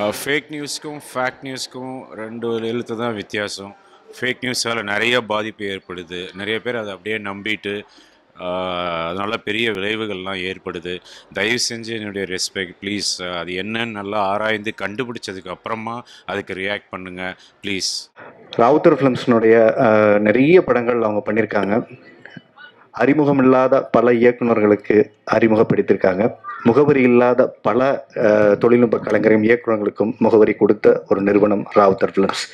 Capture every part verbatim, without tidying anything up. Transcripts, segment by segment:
Fake நியூஸ்க்கும் fact நியூஸ்க்கும் ரெண்டு எழுத்து தான் வித்தியாசம். ஃபேக் நியூஸால் நிறைய பாதிப்பு ஏற்படுது. நிறைய பேர் அதை அப்படியே நம்பிட்டு அதனால் பெரிய விளைவுகள்லாம் ஏற்படுது. தயவு செஞ்சு என்னுடைய ரெஸ்பெக்ட் ப்ளீஸ், அது என்னன்னு நல்லா ஆராய்ந்து கண்டுபிடிச்சதுக்கு அப்புறமா அதுக்கு ரியாக்ட் பண்ணுங்கள் ப்ளீஸ். ராவுத்தர் ஃபிலிம்ஸ்னுடைய நிறைய படங்கள் அவங்க பண்ணியிருக்காங்க. அறிமுகம் இல்லாத பல இயக்குநர்களுக்கு அறிமுகப்படுத்தியிருக்காங்க. முகவரி இல்லாத பல தொழில்நுட்ப கலைஞரையும் இயக்குநர்களுக்கும் முகவரி கொடுத்த ஒரு நிறுவனம் ராவுத்தர் ஃபிலிம்ஸ்.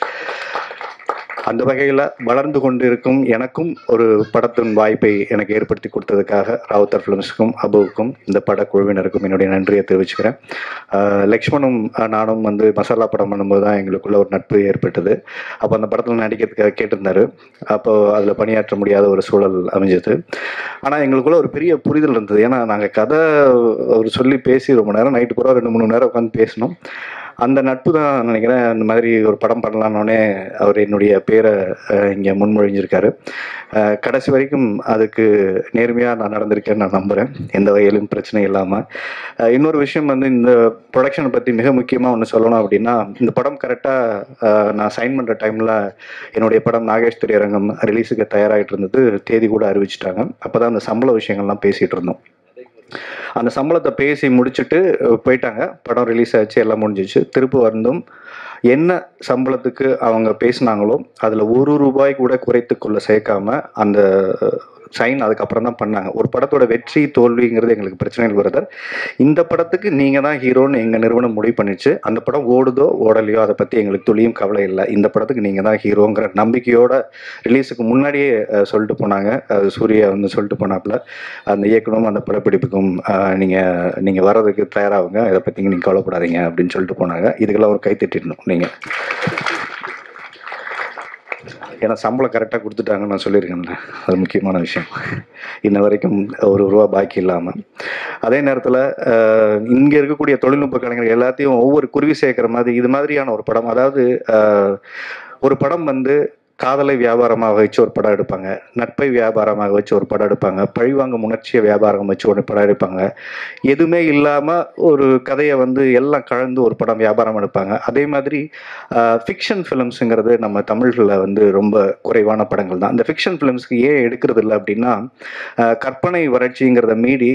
அந்த வகையில் வளர்ந்து கொண்டு இருக்கும் எனக்கும் ஒரு படத்தின் வாய்ப்பை எனக்கு ஏற்படுத்தி கொடுத்ததுக்காக ராவுத்தர் ஃபிலிம்ஸுக்கும் அபுவுக்கும் இந்த படக்குழுவினருக்கும் என்னுடைய நன்றியை தெரிவிச்சுக்கிறேன். லக்ஷ்மணும் நானும் வந்து மசாலா படம் பண்ணும்போது தான் எங்களுக்குள்ள ஒரு நட்பு ஏற்பட்டது. அப்போ அந்த படத்தில் நடிக்கிறதுக்காக கேட்டிருந்தாரு. அப்போ அதில் பணியாற்ற முடியாத ஒரு சூழல் அமைஞ்சது. ஆனால் எங்களுக்குள்ள ஒரு பெரிய புரிதல் இருந்தது. ஏன்னா நாங்கள் கதை அவர் சொல்லி பேசி ரொம்ப நேரம் நைட்டு பூரா ரெண்டு மூணு நேரம் உட்காந்து பேசினோம். அந்த நட்பு தான் நினைக்கிறேன். அந்த மாதிரி ஒரு படம் பண்ணலான்னே அவர் என்னுடைய பேரை இங்கே முன்மொழிஞ்சிருக்காரு. கடைசி வரைக்கும் அதுக்கு நேர்மையாக நான் நடந்திருக்கேன்னு நான் நம்புகிறேன், எந்த வகையிலும் பிரச்சனை இல்லாமல். இன்னொரு விஷயம் வந்து இந்த ப்ரொடக்ஷனை பற்றி மிக முக்கியமாக ஒன்று சொல்லணும் அப்படின்னா, இந்த படம் கரெக்டாக நான் சைன் பண்ணுற டைமில் என்னுடைய படம் நாகேஷ் திரையரங்கம் ரிலீஸுக்கு தயாராகிட்டு இருந்தது. தேதி கூட அறிவிச்சிட்டாங்க. அப்போ தான் அந்த சம்பள விஷயங்கள்லாம் பேசிகிட்டு இருந்தோம். அந்த சம்பளத்தை பேசி முடிச்சுட்டு போயிட்டாங்க. படம் ரிலீஸ் ஆச்சு, எல்லாம் முடிஞ்சிச்சு. திருப்பி வந்தும் என்ன சம்பளத்துக்கு அவங்க பேசினாங்களோ அதில் ஒரு ரூபாய் கூட குறைத்து கொள்ள சேர்க்காம அந்த சைன் அதுக்கப்புறம் தான் பண்ணாங்க. ஒரு படத்தோட வெற்றி தோல்விங்கிறது எங்களுக்கு பிரச்சனைகள் வருது. இந்த படத்துக்கு நீங்கள் தான் ஹீரோன்னு எங்கள் நிறுவனம் முடிவு பண்ணிடுச்சு. அந்த படம் ஓடுதோ ஓடலையோ அதை பற்றி எங்களுக்கு துளியும் கவலை இல்லை. இந்த படத்துக்கு நீங்கள் தான் ஹீரோங்கிற நம்பிக்கையோட ரிலீஸுக்கு முன்னாடியே சொல்லிட்டு போனாங்க. அது சூர்யா வந்து சொல்லிட்டு போனாப்புல, அந்த இயக்குனரும் அந்த படப்பிடிப்புக்கும் நீங்கள் நீங்கள் வர்றதுக்கு தயாராகுங்க, இதை பற்றி நீங்கள் கவலைப்படாதீங்க அப்படின்னு சொல்லிட்டு போனாங்க. இதுக்கெல்லாம் ஒரு கை தட்டிடணும் நீங்கள். ஏன்னா சம்பளம் கரெக்டாக கொடுத்துட்டாங்கன்னு நான் சொல்லியிருக்கேன்ல, அது முக்கியமான விஷயம். இன்ன வரைக்கும் ஒரு ரூபா பாக்கி இல்லாமல். அதே நேரத்தில் இங்கே இருக்கக்கூடிய தொழில்நுட்ப கலைஞர்கள் எல்லாத்தையும் ஒவ்வொரு குருவி சேர்க்குற மாதிரி இது மாதிரியான ஒரு படம், அதாவது ஒரு படம் வந்து காதலை வியாபாரமாக வச்சு ஒரு படம் எடுப்பாங்க, நட்பை வியாபாரமாக வச்சு ஒரு படம் எடுப்பாங்க, பழிவாங்கும் உணர்ச்சியை வியாபாரம் வச்சு ஒரு படம் எடுப்பாங்க, எதுவுமே இல்லாமல் ஒரு கதையை வந்து எல்லாம் கலந்து ஒரு படம் வியாபாரம் எடுப்பாங்க. அதே மாதிரி ஃபிக்ஷன் ஃபிலிம்ஸுங்கிறது நம்ம தமிழ்களில் வந்து ரொம்ப குறைவான படங்கள் தான். இந்த ஃபிக்ஷன் ஃபிலிம்ஸ்க்கு ஏன் எடுக்கிறது இல்லை அப்படின்னா, கற்பனை வறட்சிங்கிறத மீறி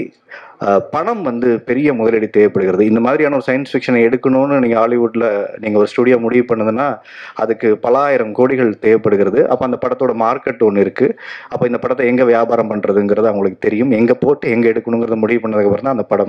பணம் வந்து பெரிய முதலீடு தேவைப்படுகிறது. இந்த மாதிரியான ஒரு சயின்ஸ் ஃபிக்ஷனை எடுக்கணும்னு நீங்கள் ஹாலிவுட்டில் நீங்கள் ஒரு ஸ்டுடியோ முடிவு பண்ணுதுன்னா அதுக்கு பலாயிரம் கோடிகள் தேவைப்படுகிறது. அப்போ அந்த படத்தோட மார்க்கெட் ஒன்று இருக்குது. அப்போ இந்த படத்தை எங்கே வியாபாரம் பண்ணுறதுங்கிறது அவங்களுக்கு தெரியும். எங்கே போட்டு எங்கே எடுக்கணுங்கிறத முடிவு பண்ணதுக்கப்புறம் தான் அந்த படம்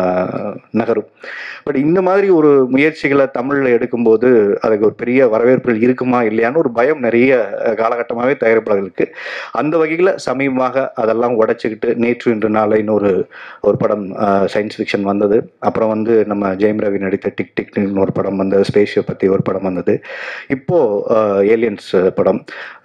நகரும். பட் இந்த மாதிரி ஒரு முயற்சிகளை தமிழில் எடுக்கும்போது அதுக்கு ஒரு பெரிய வரவேற்பு இருக்குமா இல்லையான்னு ஒரு பயம் நிறைய காலகட்டமாகவே தயாரிப்பாளர்களுக்கு. அந்த வகையில் சமீபமாக அதெல்லாம் உடைச்சிக்கிட்டு நேற்று இன்று நாளை இன்னொரு ஒரு படம் சயின்ஸ் ஃபிக்ஷன் வந்தது. அப்புறம் வந்து நம்ம ஜெயம் ரவி நடித்த டிக் டிக்னு ஒரு படம் வந்தது, ஸ்பேஷியை பற்றி ஒரு படம் வந்தது. இப்போது ஏலியன்ஸ் படம்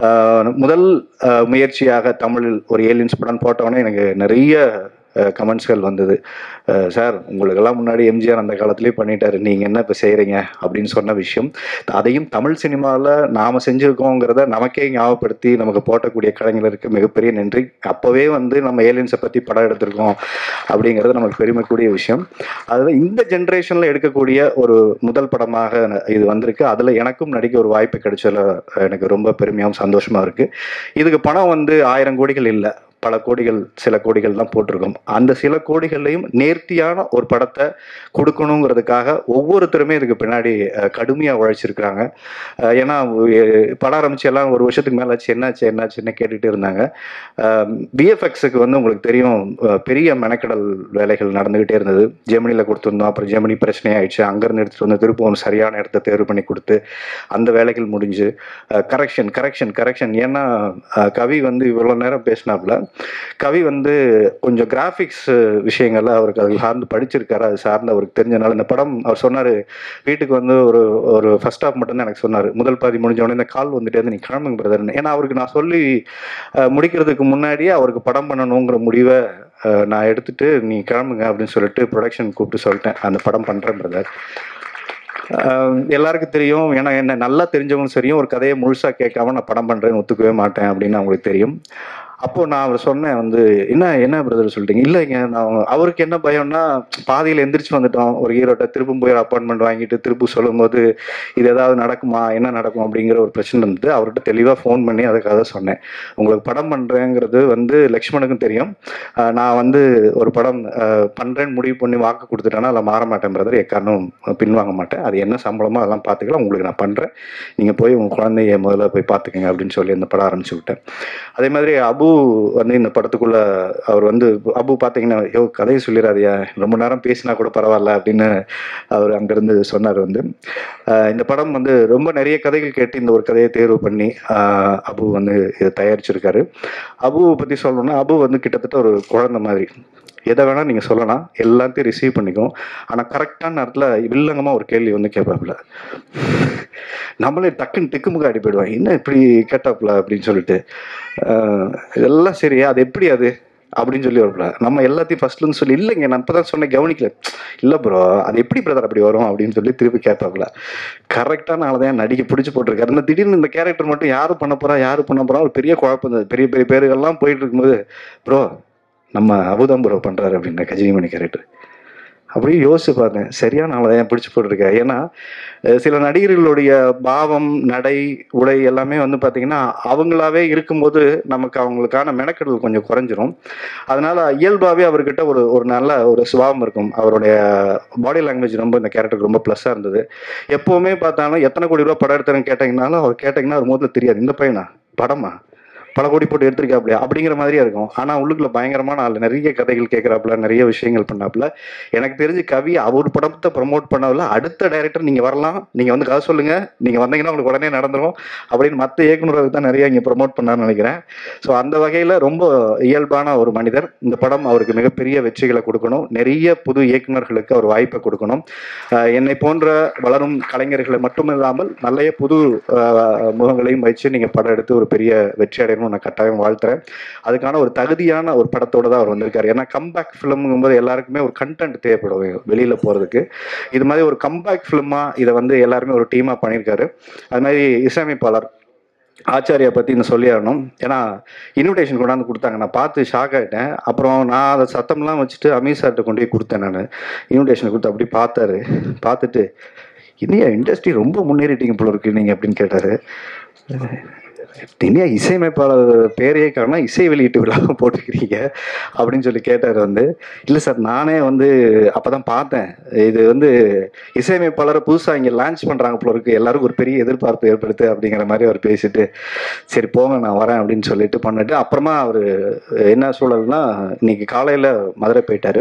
முதல் முயற்சியாக தமிழில் ஒரு ஏலியன்ஸ் படம் போட்டோன்னே எனக்கு நிறைய கமெண்ட்ஸ்கள் வந்தது. சார் உங்களுக்கெல்லாம் முன்னாடி எம்ஜிஆர் அந்த காலத்துலேயே பண்ணிட்டாரு, நீங்கள் என்ன இப்போ செய்கிறீங்க அப்படின்னு சொன்ன விஷயம். அதையும் தமிழ் சினிமாவில் நாம் செஞ்சுருக்கோங்கிறத நமக்கே ஞாபகப்படுத்தி நமக்கு போட்டக்கூடிய கலைஞருக்கு மிகப்பெரிய நன்றி. அப்போவே வந்து நம்ம ஏலியன்ஸை பற்றி படம் எடுத்திருக்கோம் அப்படிங்கிறது நமக்கு பெருமைக்கூடிய விஷயம். அதில் இந்த ஜென்ரேஷனில் எடுக்கக்கூடிய ஒரு முதல் படமாக இது வந்திருக்கு. அதில் எனக்கும் நடிக்க ஒரு வாய்ப்பு கிடைச்சதில் எனக்கு ரொம்ப பெருமையாகவும் சந்தோஷமாக இருக்குது. இதுக்கு பணம் வந்து ஆயிரம் கோடிகள் இல்லை, பல கோடிகள் சில கோடிகள் தான் போட்டிருக்கோம். அந்த சில கோடிகள்லையும் நேர்த்தியான ஒரு படத்தை கொடுக்கணுங்கிறதுக்காக ஒவ்வொருத்தருமே இதுக்கு பின்னாடி கடுமையாக உழைச்சிருக்கிறாங்க. ஏன்னா படம் ஆரம்பிச்சு எல்லாம் ஒரு வருஷத்துக்கு மேலே ஆச்சு, என்னாச்சு என்னாச்சுன்னு கேட்டுகிட்டு இருந்தாங்க. விஎஃப்எக்ஸுக்கு வந்து உங்களுக்கு தெரியும் பெரிய மெனக்கடல் வேலைகள் நடந்துக்கிட்டே இருந்தது. ஜெமினியில் கொடுத்துருந்தோம், அப்புறம் ஜெமினி பிரச்சனையாயிடுச்சு. அங்கேருந்து எடுத்துகிட்டு வந்து திருப்பம் ஒரு சரியான இடத்த தேர்வு பண்ணி கொடுத்து அந்த வேலைகள் முடிஞ்சு கரெக்ஷன் கரெக்ஷன் கரெக்ஷன் ஏன்னா கவி வந்து இவ்வளோ நேரம் பேசினாப்புல, கவி வந்து கொஞ்சம் கிராஃபிக்ஸ் விஷயங்கள்ல அவருக்கு அது சார்ந்து படிச்சிருக்காரு, அது சார்ந்து அவருக்கு தெரிஞ்சனால இந்த படம் அவர் சொன்னார். வீட்டுக்கு வந்து ஒரு ஒரு ஃபர்ஸ்ட் ஹாஃப் மட்டும்தான் எனக்கு சொன்னார். முதல் பாதி முடிஞ்சவொடனே இந்த கால் வந்துட்டு வந்து நீ கிளம்புங்க பிரதர்னு. ஏன்னா அவருக்கு நான் சொல்லி முடிக்கிறதுக்கு முன்னாடியே அவருக்கு படம் பண்ணணுங்கிற முடிவை நான் எடுத்துட்டு நீ கிளம்புங்க அப்படின்னு சொல்லிட்டு ப்ரொடக்ஷன் கூப்பிட்டு சொல்லிட்டேன், அந்த படம் பண்ணுறேன் பிரதர். எல்லாருக்கும் தெரியும், ஏன்னா என்ன நல்லா தெரிஞ்சவங்களும் சரியும் ஒரு கதையை முழுசாக கேட்காம நான் படம் பண்ணுறேன்னு ஒத்துக்கவே மாட்டேன் அப்படின்னு அவங்களுக்கு தெரியும். அப்போது நான் அவர் சொன்னேன் வந்து, என்ன என்ன பிரதர் சொல்லிட்டீங்க? இல்லைங்க, நான் அவருக்கு என்ன பயம்னா, பாதியில் எந்திரிச்சு வந்துட்டோம் ஒரு ஹீரோட்ட, திருப்பும் போய் அப்பாயின்மெண்ட் வாங்கிட்டு திருப்பு சொல்லும்போது இது ஏதாவது நடக்குமா, என்ன நடக்கும் அப்படிங்கிற ஒரு பிரச்சனை இருந்தது. அவர்கிட்ட தெளிவாக ஃபோன் பண்ணி அதுக்காக சொன்னேன், உங்களுக்கு படம் பண்ணுறேங்கிறது வந்து லக்ஷ்மணுக்கும் தெரியும், நான் வந்து ஒரு படம் பண்ணுறேன்னு முடிவு பண்ணி வாக்கு கொடுத்துட்டேன்னா அதில் மாற மாட்டேன் பிரதர், எக்காரணம் பின்வாங்க மாட்டேன், அது என்ன சம்பளமோ அதெல்லாம் பார்த்துக்கலாம், உங்களுக்கு நான் பண்ணுறேன், நீங்கள் போய் உங்கள் குழந்தைய முதல்ல போய் பார்த்துக்கங்க அப்படின்னு சொல்லி இந்த படம் ஆரம்பிச்சு விட்டேன். அதே மாதிரி அபு வந்து இந்த படத்துக்குள்ள அவர் வந்து அபு பார்த்தீங்கன்னா, யோ கதையை சொல்லிடாதியா, ரொம்ப நேரம் பேசினா கூட பரவாயில்ல அப்படின்னு அவர் அங்கேருந்து சொன்னார். வந்து இந்த படம் வந்து ரொம்ப நிறைய கதைகள் கேட்டு இந்த ஒரு கதையை தேர்வு பண்ணி அபு வந்து இதை தயாரிச்சிருக்காரு. அபுவை பற்றி சொல்லணும்னா, அபு வந்து கிட்டத்தட்ட ஒரு குழந்தை மாதிரி, எதை வேணால் நீங்கள் சொல்லலாம், எல்லாத்தையும் ரிசீவ் பண்ணிக்கும். ஆனால் கரெக்டான நேரத்தில் வில்லங்கமாக ஒரு கேள்வி வந்து கேட்பாப்புல, நம்மளே டக்குன்னு திக்குமுக அடி போயிடுவான், என்ன இப்படி கேட்டாப்புல அப்படின்னு சொல்லிட்டு, இதெல்லாம் சரி அது எப்படி அது அப்படின்னு சொல்லி வரப்பல, நம்ம எல்லாத்தையும் ஃபர்ஸ்ட்லேருந்து சொல்லி, இல்லைங்க நான் இப்போ தான் சொன்னேன் கவனிக்கல, இல்லை ப்ரோ அது எப்படி பிரதர் அப்படி வரும் அப்படின்னு சொல்லி திருப்பி கேட்பாப்புல. கரெக்டான ஆள் தான் நடிக்க பிடிச்சி போட்டிருக்காரு. இந்த திடீர்னு இந்த கேரக்டர் மட்டும் யாரும் பண்ண போகிறா யாரும் பண்ண போகிறா ஒரு பெரிய குழப்பம் இருந்தது. பெரிய பெரிய பேருகள்லாம் போயிட்டு இருக்கும்போது, ப்ரோ நம்ம அபுதான் ப்ரோ பண்ணுறாரு அப்படின்ற கஜினிமணி கேரக்டர். அப்படியே யோசிச்சு பார்த்தேன், சரியான ஆளை தான் பிடிச்சி போட்டிருக்கேன். ஏன்னா சில நடிகர்களுடைய பாவம், நடை, உடை எல்லாமே வந்து பார்த்திங்கன்னா அவங்களாவே இருக்கும்போது நமக்கு அவங்களுக்கான மெனக்கெடல் கொஞ்சம் குறைஞ்சிரும். அதனால் இயல்பாகவே அவர்கிட்ட ஒரு ஒரு நல்ல ஒரு சுபாவம் இருக்கும். அவருடைய பாடி லாங்குவேஜ் ரொம்ப இந்த கேரக்டருக்கு ரொம்ப ப்ளஸ்ஸாக இருந்தது. எப்போவுமே பார்த்தாலும் எத்தனை கோடி ரூபா படம் எடுத்தாலும் கேட்டிங்கனாலும் அவர் கேட்டிங்கன்னா ஒரு முதல்ல தெரியாது, இந்த பையனா படமா பல கோடி போட்டு எடுத்திருக்காப்புல அப்படிங்கிற மாதிரியா இருக்கும். ஆனால் உள்ளுக்குள்ள பயங்கரமான ஆள், நிறைய கதைகள் கேட்குறாப்புல, நிறைய விஷயங்கள் பண்ணாப்புல. எனக்கு தெரிஞ்சு கவி அவர் படத்தை ப்ரமோட் பண்ணதில்ல, அடுத்த டைரக்டர் நீங்கள் வரலாம், நீங்கள் வந்து கதை சொல்லுங்கள், நீங்கள் வந்தீங்கன்னா உங்களுக்கு உடனே நடந்துடும் அப்படின்னு மற்ற இயக்குநர்கள் தான் நிறைய இங்கே ப்ரமோட் பண்ணான்னு நினைக்கிறேன். ஸோ அந்த வகையில் ரொம்ப இயல்பான ஒரு மனிதர். இந்த படம் அவருக்கு மிகப்பெரிய வெற்றிகளை கொடுக்கணும், நிறைய புது இயக்குநர்களுக்கு அவர் வாய்ப்பை கொடுக்கணும். என்னை போன்ற வளரும் கலைஞர்களை மட்டும் இல்லாமல் நல்ல புது முகங்களையும் வச்சு நீங்கள் படம் எடுத்து ஒரு பெரிய வெற்றி அடையணும் நான் கட்டாயம் வாழ்த்துறேன். அதுக்கான ஒரு தகுதியான ஒரு படத்தோட தான் அவர் வந்திருக்காரு. ஏன்னா கம்பேக் ஃபிலிம்ங்கும் போது எல்லாருக்குமே ஒரு கண்டென்ட் தேவைப்படும் வெளியில போறதுக்கு. இது மாதிரி ஒரு கம்பேக் ஃபிலிமா இதை வந்து எல்லாருமே ஒரு டீமா பண்ணியிருக்காரு. அது மாதிரி இசையமைப்பாளர் ஆச்சாரியா பற்றி இந்த சொல்லி ஆகணும். ஏன்னா இன்விடேஷன் கொண்டாந்து கொடுத்தாங்க, நான் பார்த்து ஷாக் ஆகிட்டேன். அப்புறம் நான் அதை சத்தம்லாம் வச்சுட்டு அமீர் சார்கிட்ட கொண்டு போய் கொடுத்தேன். நான் இன்விடேஷன் கொடுத்து அப்படி பார்த்தாரு. பார்த்துட்டு இன்னையா இண்டஸ்ட்ரி ரொம்ப முன்னேறிட்டீங்க போல இருக்கு நீங்கள் அப்படின்னு கேட்டார். இனியா இசையமைப்பாளர் பேரையே காரணம் இசை வெளியீட்டு விழா போட்டுக்கிறீங்க அப்படின்னு சொல்லி கேட்டார். வந்து இல்லை சார் நானே வந்து அப்போ தான் பார்த்தேன், இது வந்து இசையமைப்பாளரை புதுசாக இங்கே லான்ச் பண்ணுறாங்க போல இருக்கு, எல்லாருக்கும் ஒரு பெரிய எதிர்பார்ப்பு ஏற்படுத்து அப்படிங்கிற மாதிரி அவர் பேசிட்டு சரி போங்க நான் வரேன் அப்படின்னு சொல்லிட்டு பண்ணிட்டு அப்புறமா அவர் என்ன சூழல்னா இன்னைக்கு காலையில் மதுரை போயிட்டார்.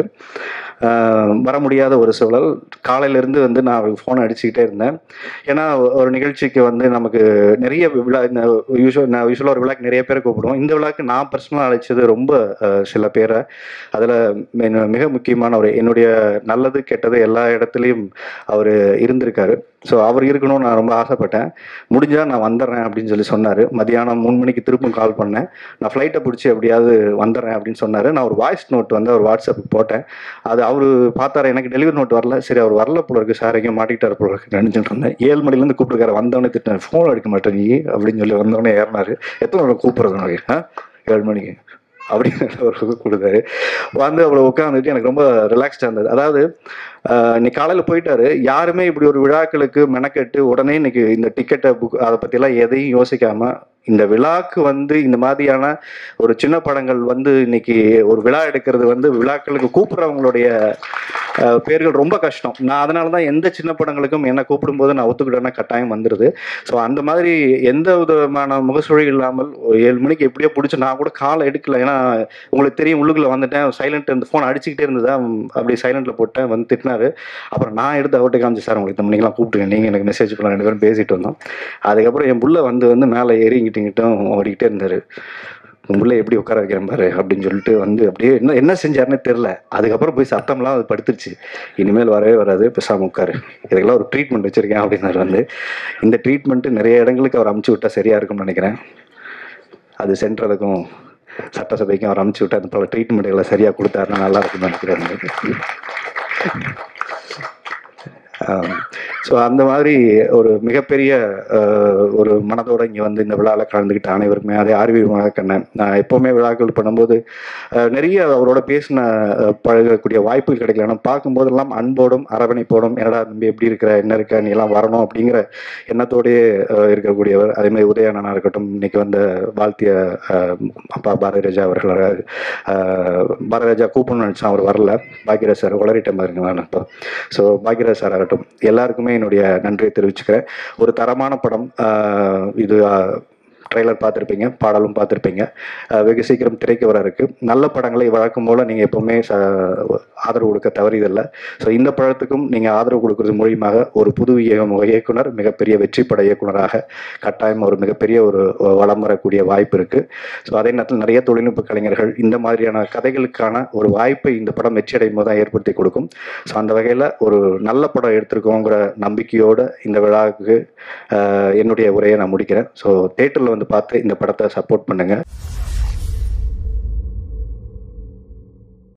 வர முடியாத ஒரு சூழல். காலையிலேருந்து வந்து நான் அவருக்கு ஃபோன் அடிச்சுக்கிட்டே இருந்தேன். ஏன்னா ஒரு நிகழ்ச்சிக்கு வந்து நமக்கு நிறைய விழா, இந்த யூஸ்வல் நான் யூஸ்வலாக ஒரு விழாக்கு நிறைய பேரை கூப்பிடுவோம். இந்த விழாக்கு நான் பர்சனலாக அழைச்சது ரொம்ப சில பேரை. அதில் மிக முக்கியமான ஒரு என்னுடைய நல்லது கெட்டது எல்லா இடத்துலையும் அவர் இருந்திருக்காரு. ஸோ அவர் இருக்கணும்னு நான் ரொம்ப ஆசைப்பட்டேன். முடிஞ்சால் நான் வந்துடுறேன் அப்படின்னு சொல்லி சொன்னார். மதியானம் மூணு மணிக்கு திருப்பும் கால் பண்ணேன், நான் ஃப்ளைட்டை பிடிச்சி எப்படியாவது வந்துடுறேன் அப்படின்னு சொன்னார். நான் ஒரு வாய்ஸ் நோட் வந்து அவர் வாட்ஸ்அப்புக்கு போட்டேன். அது அவர் பார்த்தாரு, எனக்கு டெலிவரி நோட் வரல. சரி அவர் வரல போல இருக்கு, சார் எங்கேயும் மாட்டிக்கிட்டார் போல இருக்கு நினைச்சிட்டு இருந்தேன். ஏழு மணிலேருந்து கூப்பிட்டுருக்காரு. வந்தவொடனே திட்டேன், ஃபோன் அடிக்க மாட்டேன் நீ அப்படின்னு சொல்லி வந்தவொடனே ஏறினார். எத்தனை நாள் கூப்பிட்றது உனக்கு? ஆ ஏழு மணிக்கு அப்படின்னு ஒரு கொடுத்தாரு. வந்து அவ்வளோ உட்காந்துட்டு எனக்கு ரொம்ப ரிலாக்ஸ்டாக இருந்தது. அதாவது இன்னைக்கு காலையில் போயிட்டாரு. யாருமே இப்படி ஒரு விழாக்களுக்கு மெனக்கெட்டு உடனே இன்னைக்கு இந்த டிக்கெட்டை புக் அதை பற்றிலாம் எதையும் யோசிக்காம இந்த விழாக்கு வந்து இந்த மாதிரியான ஒரு சின்ன படங்கள் வந்து இன்னைக்கு ஒரு விழா எடுக்கிறது வந்து விழாக்களுக்கு கூப்பிட்றவங்களுடைய பேர்கள் ரொம்ப கஷ்டம். நான் அதனால தான் எந்த சின்ன படங்களுக்கும் என்னை கூப்பிடும்போது நான் ஒத்துக்கிட்டேன்னா கட்டாயம் வந்துடுது. ஸோ அந்த மாதிரி எந்த விதமான முகசுழி இல்லாமல் ஏழு மணிக்கு எப்படியோ பிடிச்சி நான் கூட காலை எடுக்கல. ஏன்னா உங்களுக்கு தெரியும் உள்ளுக்குள்ளே வந்துட்டேன், சைலண்ட் இந்த ஃபோன் அடிச்சுக்கிட்டே இருந்ததா அப்படி சைலண்டில் போட்டேன். வந்து திட்டினாரு. அப்புறம் நான் எடுத்து அவர்கிட்ட காமிச்சு, சார் உங்களுக்கு இந்த மணிக்கெல்லாம் கூப்பிட்டுங்க, நீங்கள் எனக்கு மெசேஜ் பண்ணலாம், ரெண்டு பேரும் பேசிட்டு வந்தோம். அதுக்கப்புறம் என் புள்ள வந்து வந்து மேலே ஏறி இங்கிட்டும் ஓடிக்கிட்டே இருந்தார். உள்ள எப்படி உட்கார வைக்கிறேன் பாரு அப்படின்னு சொல்லிட்டு வந்து அப்படியே என்ன என்ன செஞ்சாருன்னே தெரில. அதுக்கப்புறம் போய் சத்தம்லாம் அது படுத்துருச்சு, இனிமேல் வரவே வராது, பேசாமல் உட்காரு, இதுக்கெல்லாம் ஒரு ட்ரீட்மெண்ட் வச்சுருக்கேன் அப்படின்னாரு. வந்து இந்த ட்ரீட்மெண்ட்டு நிறைய இடங்களுக்கு அவர் அமுச்சு விட்டால் சரியாக இருக்கும்னு நினைக்கிறேன். அது சென்ட்ரலுக்கும் சட்டசபைக்கும் அவர் அமுச்சு விட்டால் அந்த பல ட்ரீட்மெண்ட்டுகளை சரியாக கொடுத்தாருன்னா நல்லா இருக்கும்னு நினைக்கிறேன். ஸோ அந்த மாதிரி ஒரு மிகப்பெரிய ஒரு மனதோடு இங்கே வந்து இந்த விழாவில் கலந்துக்கிட்ட அனைவருக்குமே, அதே ஆர்வி கண்ணன், நான் எப்போவுமே விழாக்கள் பண்ணும்போது நிறைய அவரோட பேசின பழகக்கூடிய வாய்ப்புகள் கிடைக்கல. ஆனால் பார்க்கும்போதெல்லாம் அன்போடும் அரவணைப்போடும், என்னடா தம்பி எப்படி இருக்கிற, என்ன இருக்க, நீ எல்லாம் வரணும் அப்படிங்கிற எண்ணத்தோடையே இருக்கக்கூடியவர். அதேமாதிரி உதயண்ணனா இருக்கட்டும், இன்னைக்கு வந்த வாழ்த்திய அப்பா பாரதிராஜா அவர்கள், பாரதிராஜா கூப்பிடணும்னு நினச்சா அவர் வரல, பாக்யராஜ் சார் உளறிட்ட மாதிரி இப்போ. ஸோ பாக்யராஜ் சார் ஆகட்டும், எல்லாருக்குமே என்னுடைய நன்றியை தெரிவிச்சுக்கிறேன். ஒரு தரமான படம் இது. ட்ரெய்லர் பார்த்துருப்பீங்க, பாடலும் பார்த்துருப்பீங்க. வெகு சீக்கிரம் திரைக்கு வர இருக்கு. நல்ல படங்களை வழக்கம் போல் நீங்கள் எப்போவுமே ஆதரவு கொடுக்க தவறியதில்லை. ஸோ இந்த படத்துக்கும் நீங்கள் ஆதரவு கொடுக்கறது மூலியமாக ஒரு புது இயக்குனர் மிகப்பெரிய வெற்றி பட இயக்குனராக கட்டாயம் ஒரு மிகப்பெரிய ஒரு வளம் வரக்கூடிய வாய்ப்பு இருக்குது. ஸோ அதே நேரத்தில் நிறைய தொழில்நுட்ப கலைஞர்கள் இந்த மாதிரியான கதைகளுக்கான ஒரு வாய்ப்பை இந்த படம் வெற்றி அடையும் போது தான் ஏற்படுத்தி கொடுக்கும். ஸோ அந்த வகையில் ஒரு நல்ல படம் எடுத்திருக்கோங்கிற நம்பிக்கையோடு இந்த விழாவுக்கு என்னுடைய உரையை நான் முடிக்கிறேன். ஸோ தேட்டரில் வந்து பார்த்து இந்த படத்தை சப்போர்ட் பண்ணுங்கள்.